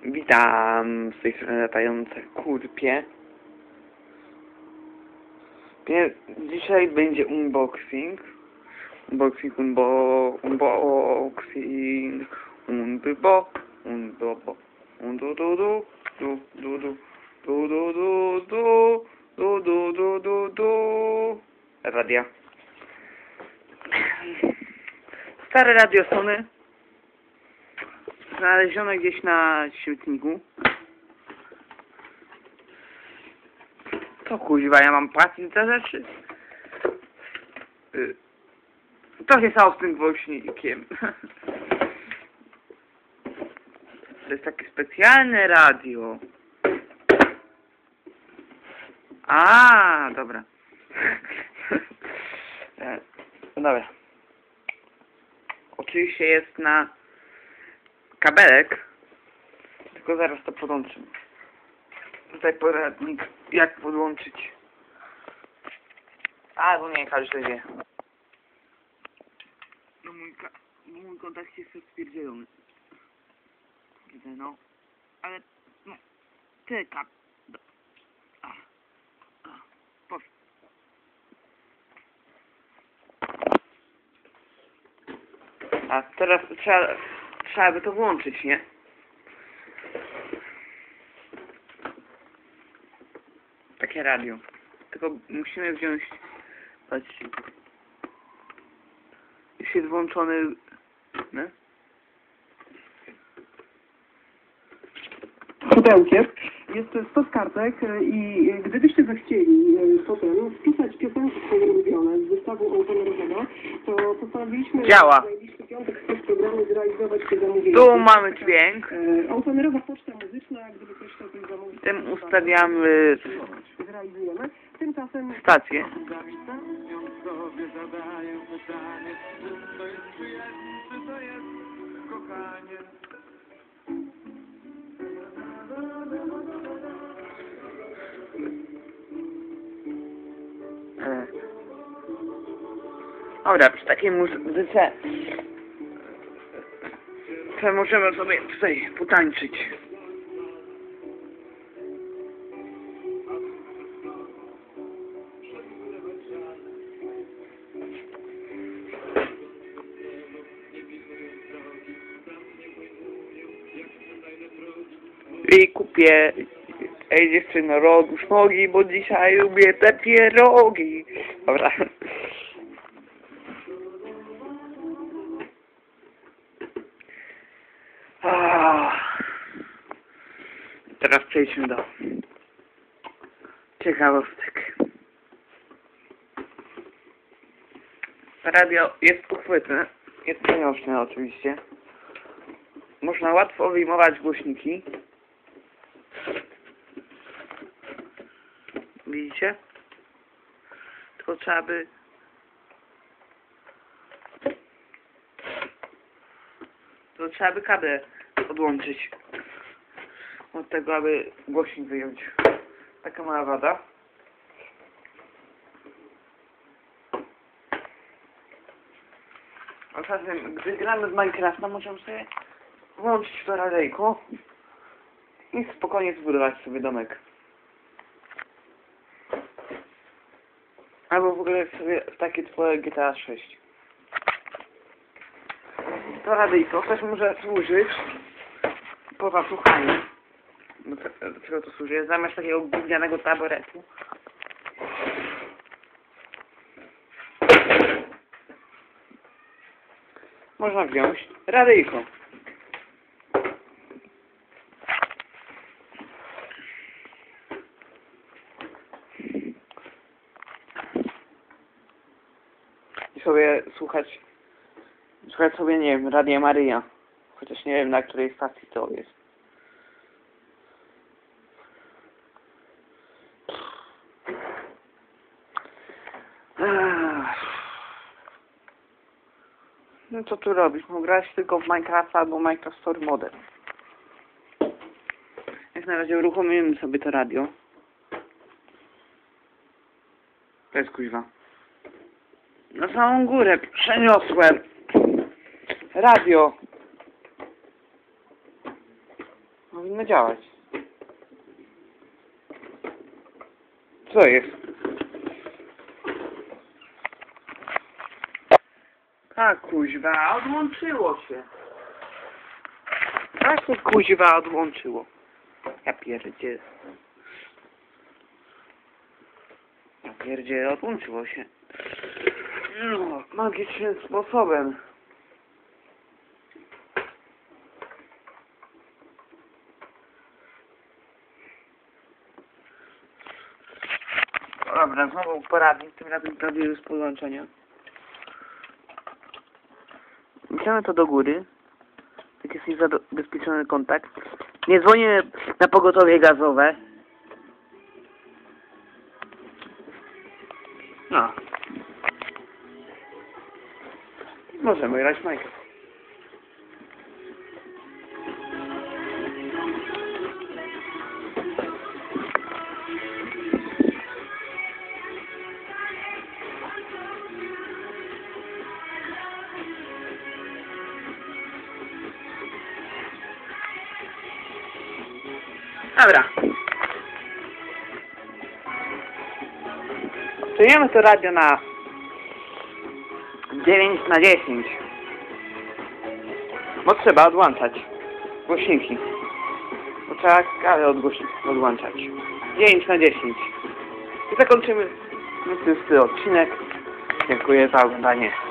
Witam z tej strony latające kurpie. Dzisiaj będzie unboxing. Unboxing. Radia. Stare radio Sony. Znalezione gdzieś na śmietniku. To kuźwa, ja mam płacić za rzeczy? To się stało z tym głośnikiem. To jest takie specjalne radio. A, dobra. Dobra. Oczywiście jest na kabelek, tylko zaraz to podłączymy. Tutaj poradnik, jak podłączyć. Albo nie, każdy wie. No mój kontakt jest spierdzielony. No, ale no, czeka. Poszło. A teraz trzeba by to włączyć, nie? Takie radio. Tylko musimy wziąć... Patrzcie. Już jest włączony... No? Pudełkiem jest 100 kartek i gdybyście zechcieli potem wpisać piosenki swoje ulubione z zestawu automerowego, to postanowiliśmy Działa. w najbliższy piątek w programie zrealizować te zamówienie. Tu mamy dźwięk. Automerowa poczta muzyczna, gdyby ktoś chciał coś zamówić. Tym ustawiamy zrealizujemy. Tymczasem stację. Dobra, przy takiej muzyce to możemy sobie tutaj potańczyć. I kupię, ej dziewczyno, rogusz nogi, bo dzisiaj lubię te pierogi. Dobra. Teraz przejdźmy do ciekawostek. Radio jest uchwytne, jest przenośne oczywiście. Można łatwo wyjmować głośniki. Widzicie? Tylko trzeba by kabel odłączyć od tego, aby głośnik wyjąć. Taka mała wada. A czasem, gdy gramy w Minecrafta, możemy sobie włączyć to radyjko i spokojnie zbudować sobie domek. Albo w ogóle sobie w takie twoje GTA 6. To radyjko też może służyć po zasłuchaniu. Do czego to służy? Zamiast takiego gównianego taboretu. Można wziąć radyjko. I sobie słuchać sobie, nie wiem, Radia Maryja. Chociaż nie wiem, na której stacji to jest. No co tu robisz? Mógł grać tylko w Minecraft albo Minecraft Story Mode. Jak na razie uruchomimy sobie to radio. To jest kuźwa. Na samą górę przeniosłem radio. Powinno działać. Co jest? A kuźwa, odłączyło się. Tak się kuźwa odłączyło. Ja pierdzie. Ja pierdzie, odłączyło się. No, magicznym sposobem. Dobra, znowu poradnik, tym razem prawie już z podłączenia. Wciągnę to do góry. Tak jest już zabezpieczony kontakt. Nie dzwonię na pogotowie gazowe. No. Możemy grać w Minecraft. Dobra. Przejmiemy to radio na 9/10. Bo trzeba odłączać głośniki. Bo trzeba kawę odłączać. 9/10. I zakończymy 20 odcinek. Dziękuję za oglądanie.